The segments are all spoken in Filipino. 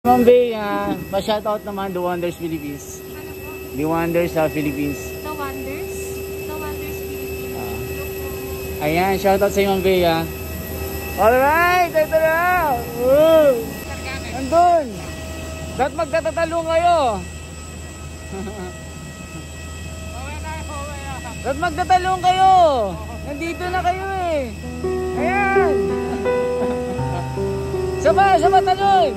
Ma'am Bay, pa-shoutout naman The Wonders Philippines. Ano po? The Wonders sa Philippines. The Wonders? The Wonders Philippines. Ayan, shoutout sa Ma'am Bay. Alright, ito na! Andun! Ba't magtatatalong kayo? Ba't magtatalong kayo? Nandito na kayo eh. Ayan! Saba talon!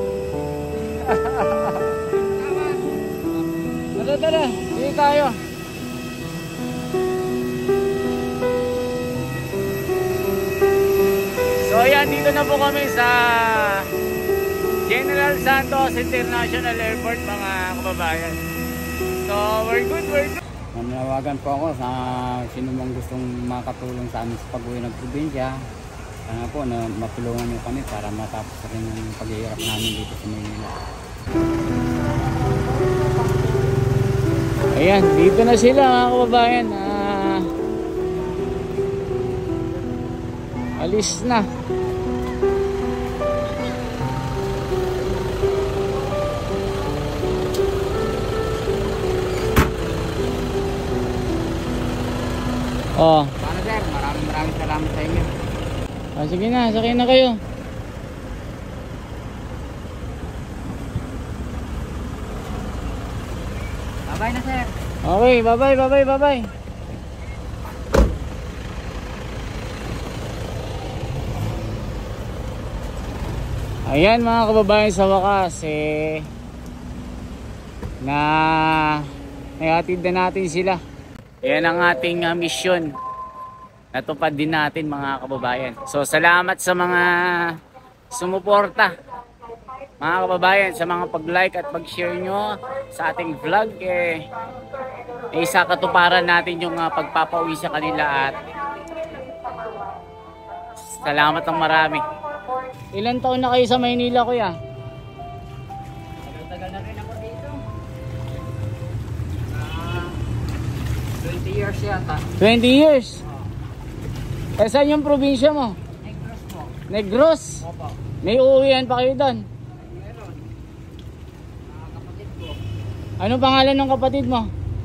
Tara, sige tayo. So ayan, dito na po kami sa General Santos International Airport, mga kababayan. So we're good. Nanawagan po ako sa sino mang gustong makatulong sa amin sa pag-uwi ng probinsya. Sana po na matulungan nyo kami para matapos rin yung paghihirap namin dito sa Maynila. Ayan, dito na sila mga kababayan. Alis na. Oh. Paano sir? Maraming salamat sa inyo. Sige na, sakay na kayo. Bye na sir. Okay, bye. Ayan mga kababayan, sa wakas na naihatid na natin sila. Ayan ang ating misyon. Natupad din natin mga kababayan. So salamat sa mga sumuporta mga kababayan, sa mga pag-like at pag-share nyo sa ating vlog. Isa katuparan natin yung pagpapauwi sa kanila at salamat ng marami. Ilan taon na kayo sa Maynila, kuya? Tagal na rin ako dito. 20 years yata. 20 years? Saan yung probinsya mo? Negros po. Negros? Opo. May uuwian pa kayo doon? Meron. Kapatid ko. Anong pangalan ng kapatid mo?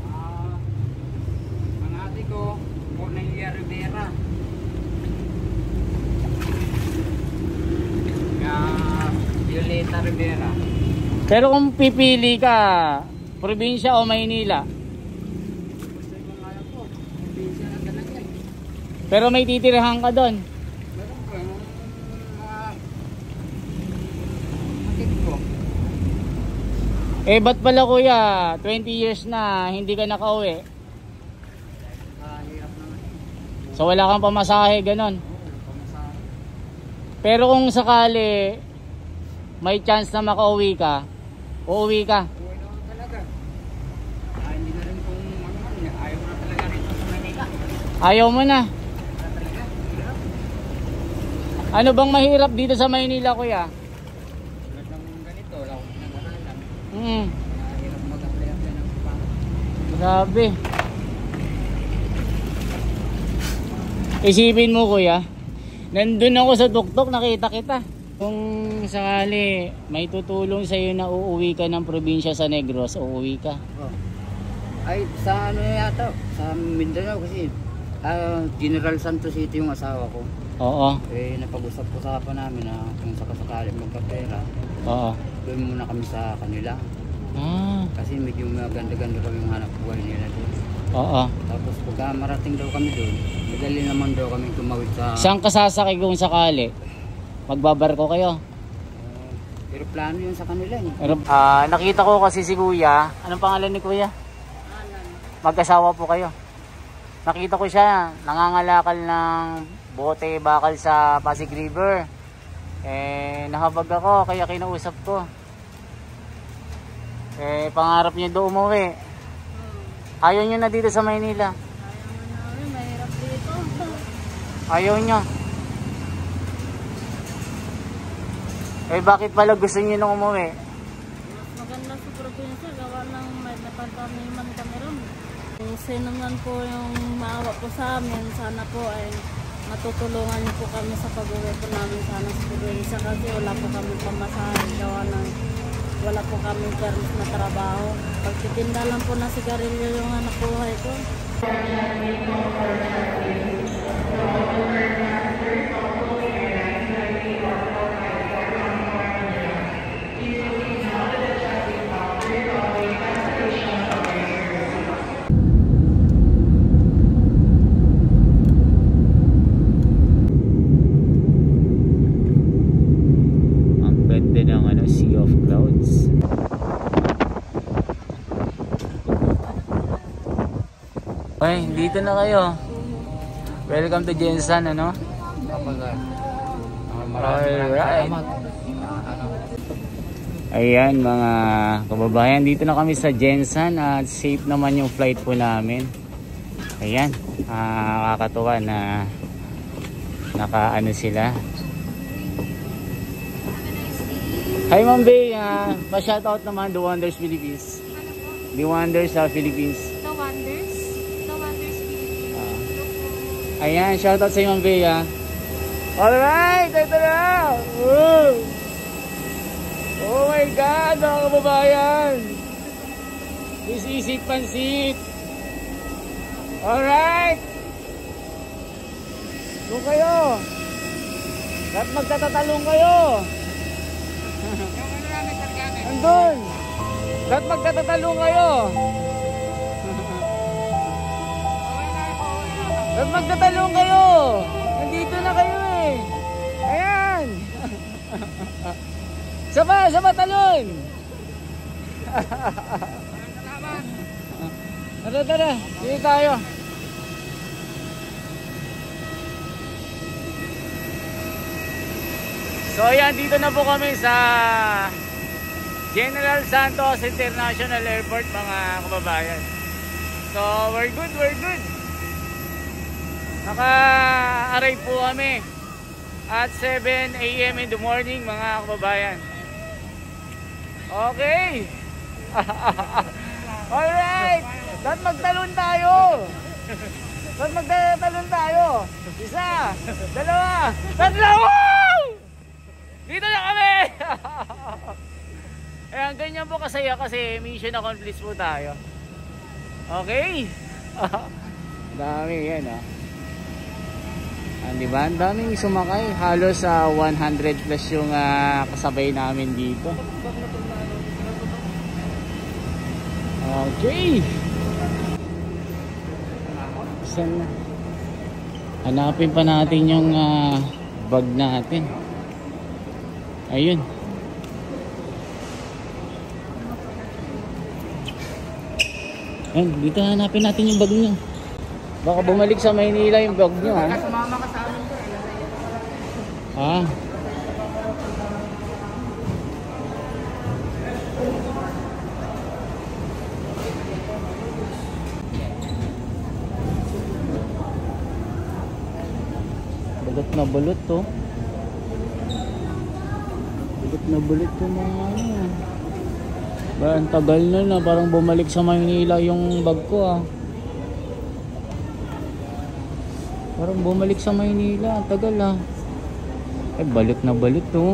Ang ate ko, Cornelia Rivera. Violeta Rivera. Pero kung pipili ka, probinsya o Maynila? Gusto ko nga lang po, probinsya na talaga. Pero may titirahan ka doon? Meron po, kapatid ko. Ba't pala kuya, 20 years na hindi ka nakauwi? Hirap naman. So wala kang pamasahe, ganon? Pero kung sakali may chance na makauwi ka, uuwi ka? Uuwi naman talaga. Hindi na rin kung ayaw mo na talaga rin sa Manila. Ayaw mo na? Ano bang mahirap dito sa Maynila, kuya? Tulad ng ganito, wala akong pinag-aralan. Mahirap mag-apply ng pang. Grabe. Isipin mo, kuya, nandun ako sa tuktok, nakita kita. Kung sakali may tutulong sa iyo na uuwi ka ng probinsya sa Negros, uuwi ka? Ay, sa ano yata, sa Mindanao kasi General Santos City yung asawa ko. Oo. Napag-usap-usapan namin na kung sakasakali magkapera, doon muna kami sa kanila. Kasi medyo maganda-ganda kami yung hanap buhay nila doon. Tapos pagka marating daw kami doon, madali naman daw kami tumawid sa... Saan ka sasakay kung sakali? Magbabarko kayo? Pero plano yun sa kanila eh. Nakita ko kasi si kuya. Anong pangalan ni kuya? Alan. Mag-asawa po kayo. Nakita ko siya nangangalakal ng bote bakal sa Pasig River. Nahabag ako kaya kinausap ko. Pangarap niya doon umuwi. Ayaw niyo na dito sa Maynila? Ayaw na namin, mahirap dito. Ayaw niyo? Bakit pala gusto niyo nung umuwi? Mas maganda sa probinsya, gawa ng may napagkamiman kami ron. Sino man po yung maawa po sa amin, sana po ay matutulungan niyo po kami sa pag-uwi po namin sana sa probinsya kasi wala po kami pamasahe gawa ng wala po kami permis na trabaho. Pagtitinda lang po na sigarilyo yung anak buhay ko. Sea of clouds. Okay, dito na kayo. Welcome to Jensan, ano? Alright. Ayan mga kababayan, dito na kami sa Jensan at safe naman yung flight po namin. Ayan, kakatuwa na naka-ano sila. Hi Ma'am Bay, pa-shoutout naman The Wonders Philippines. The Wonders sa Philippines. The Wonders Philippines. Ayan, shoutout sa Ma'am Bay. Alright, ito na! Woo! Oh my God, mga kababayan! This is it, pansit! Alright! Doon kayo! Dapat magtatatalong kayo! Andun! Dapat magtatatalong kayo! Dapat magtatalong kayo! Nandito na kayo eh! Ayan! Sama talon! Tara, dito tayo! So ayan, dito na po kami sa General Santos International Airport mga kababayan. So we're good. Naka-arrive po kami at 7 AM in the morning mga kababayan. Okay. Alright. Dapat magtalon tayo. Isa, dalawa, tatlo. Dito na kami! Ayan, ganyan po kasaya kasi mission accomplished po tayo. Okay? Dami yan diba? Ang daming sumakay. Halos 100 plus yung kasabay namin dito. Okay. Saan na? Hanapin pa natin yung bag natin. Ayun. Ayun, dito hanapin natin yung bag nyo. Baka bumalik sa Maynila yung bag nyo ha. Sumama ka sa amin ko. Ah. Balot na balot to. Balot to mga ano. Ba, ang tagal na parang bumalik sa Maynila yung bag ko Parang bumalik sa Maynila, ang tagal Ay, balot na balot to.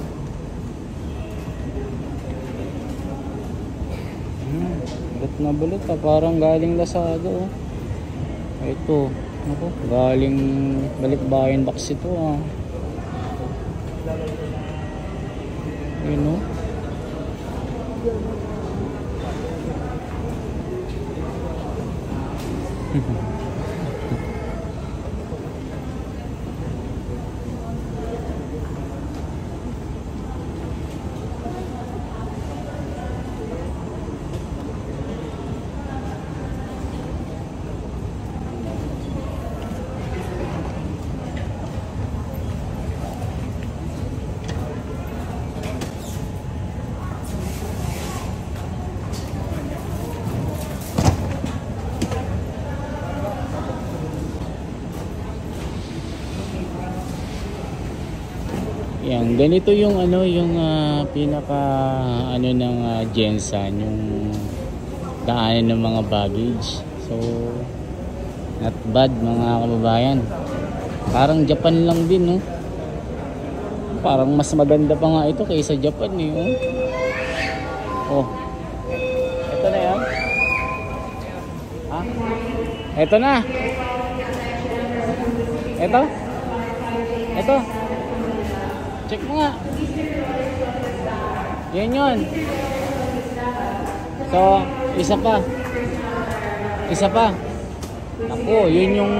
Balot na balot parang galing Lazada Ito, ako, galing Balikbayan box ito Yun Yan, ganito yung pinaka ng Jensan, yung daanan ng mga baggage. So not bad mga kababayan. Parang Japan lang din, no? Parang mas maganda pa nga ito kaysa Japan, eh, oh. Oh. Ito na yan. Ha? Ito na. Ito. Ito. Check mo nga. Yan yun. So, isa pa. Isa pa. Ako, yun yung...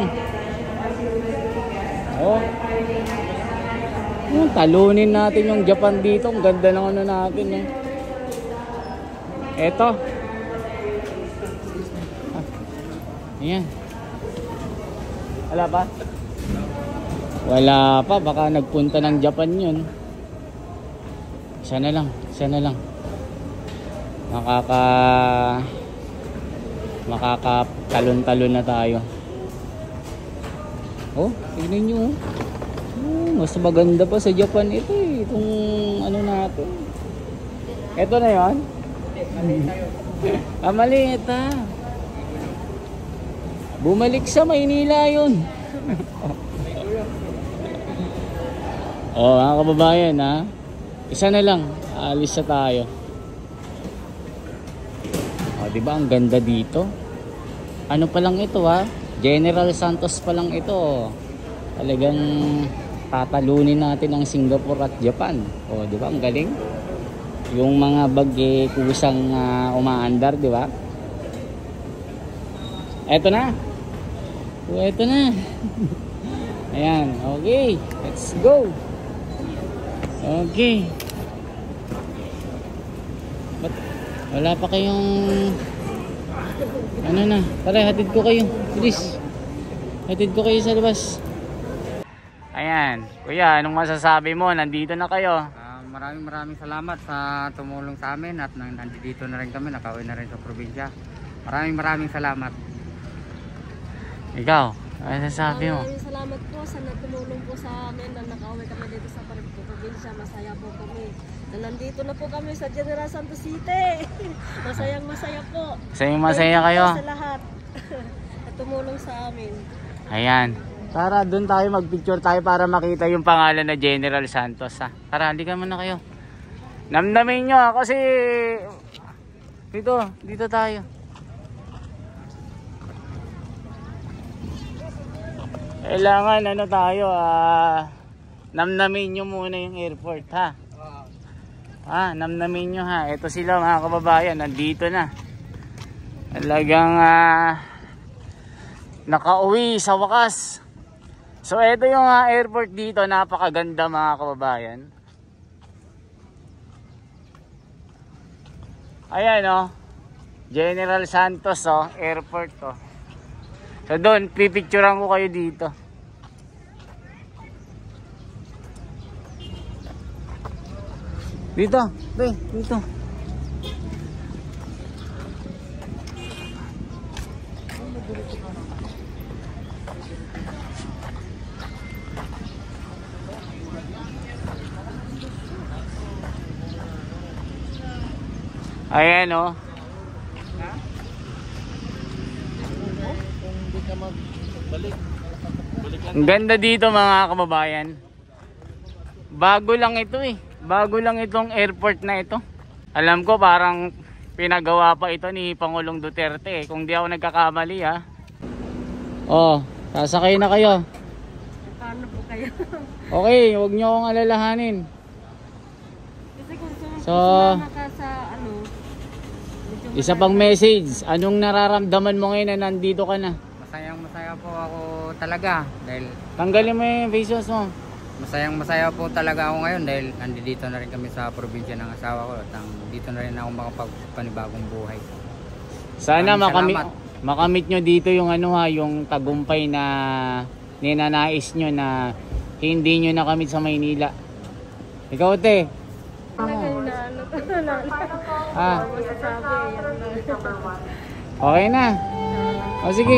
Oh. Talunin natin yung Japan dito. Ang ganda ng ano natin, eh. Eto. Ayan. Wala pa? Wala pa. Baka nagpunta ng Japan yun. Isa na lang. Isa na lang. Makakatalon-talon na tayo. Oh, tignan nyo. Oh, mas maganda pa sa Japan ito, eh. Itong ano natin. Ito na yun. Maliit, ha. Bumalik sa Maynila yun. Oh, mga kababayan, ha. Isa na lang. Alis na tayo. Oh, diba ang ganda dito? Ano pa lang ito, ha? General Santos pa lang ito. Talagang tatalunin natin ang Singapore at Japan. Oh, diba ang galing? Yung mga bagay kusang umaandar, diba? Eto na. Oh, eto na. Ayan, okay. Let's go. Okay. But wala pa kayong ano na, tara hatid ko kayo. Please. Hatid ko kayo sa labas. Ayan, kuya, anong masasabi mo? Nandito na kayo. Maraming salamat sa tumulong sa amin at nandito na rin kami, nakauwi na rin sa probinsya. Maraming salamat. Ikaw, ano masasabi mo? Maraming salamat po sa nagtumulong po sa amin na nakauwi kami dito sa probinsya. Masaya po kami. Na nandito na po kami sa General Santos City. Masaya po. Masaya kayo. Sa lahat na tumulong sa amin. Ayan. Tara, doon tayo magpicture tayo para makita yung pangalan na General Santos, ha. Tara, halika muna kayo. Namnamin nyo, kasi dito tayo. Kailangan ano tayo, namnamin nyo muna yung airport, ha. Namnamin nyo, ha. Ito sila mga kababayan, nandito na. Talagang nakauwi sa wakas. So ito yung airport dito, napakaganda mga kababayan. Ayan, oh. General Santos, oh, airport, oh. So doon, pipicturean ko kayo dito. Dito, dito. Ayan, oh. Ang ganda dito mga kababayan. Bago lang ito, eh. Bago lang itong airport na ito. Alam ko parang pinagawa pa ito ni Pangulong Duterte, eh. Kung di ako nagkakamali, ha. Oh, sasakay na kayo. Paano po kayo? Okay, huwag nyo akong alalahanin. Kasi kung So, sa ano, isa pang message, anong nararamdaman mo ngayon na nandito ka na? Masaya po ako talaga dahil Tanggalin mo yung faces mo. masaya po talaga ako ngayon dahil nandito na rin kami sa probinsya ng asawa ko at dito na rin ako makapagpanibagong buhay. Sana Salamat. makamit nyo dito yung yung tagumpay na ninanais nyo na hindi nyo nakamit sa Maynila. Ikaw, te. Okay na. O sige,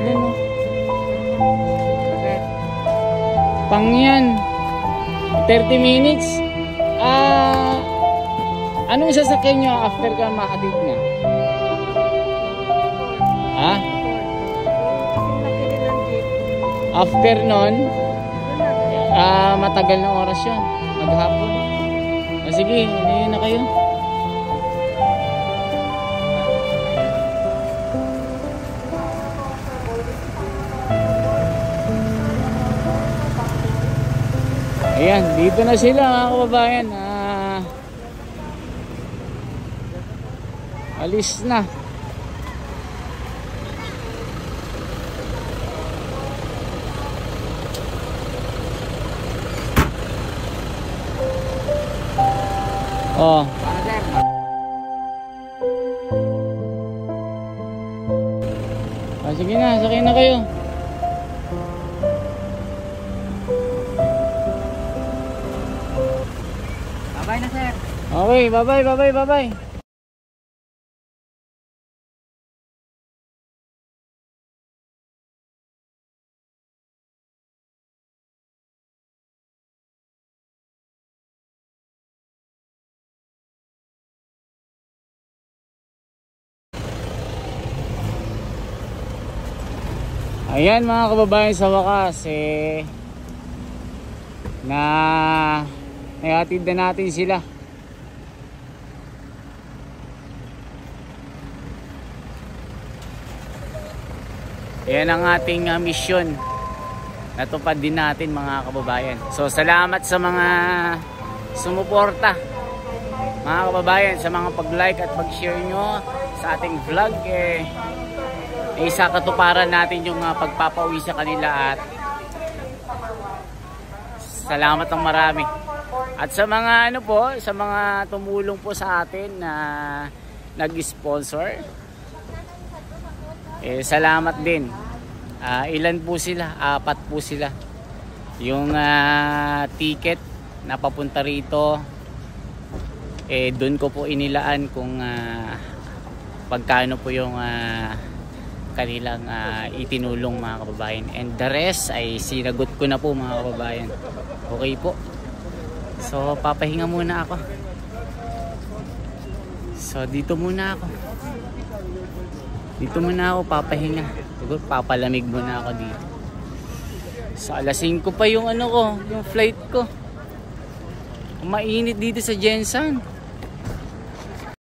pang yan 30 minutes. Anong sasakyan nyo after ka makatid na? After nun matagal na oras yun. Maghapon. Sige, hindi na kayo. Ayan, dito na sila mga kababayan. Alis na. Oh. Sige na, sakay na kayo. Bye-bye na, sir. Okay, bye-bye, bye-bye, bye-bye. Ayan mga kababayan, sa wakas naihatid na natin sila. Ayan ang ating misyon. Natupad din natin mga kababayan. So salamat sa mga sumuporta mga kababayan, sa mga pag-like at pag-share nyo sa ating vlog. Isa katuparan natin yung pagpapauwi sa kanila, at salamat ng marami. At sa mga sa mga tumulong po sa atin na nag-sponsor, salamat din. Ilan po sila? 4 po sila. Yung ticket na papunta rito, doon ko po inilaan kung pagkano po yung kanilang itinulong mga kababayan, and the rest ay sinagot ko na po mga kababayan. Okay po, so papahinga muna ako. So dito muna ako papahinga. Siguro papalamig muna ako dito. Sa alas 5 pa yung yung flight ko. Mainit dito sa Jensan.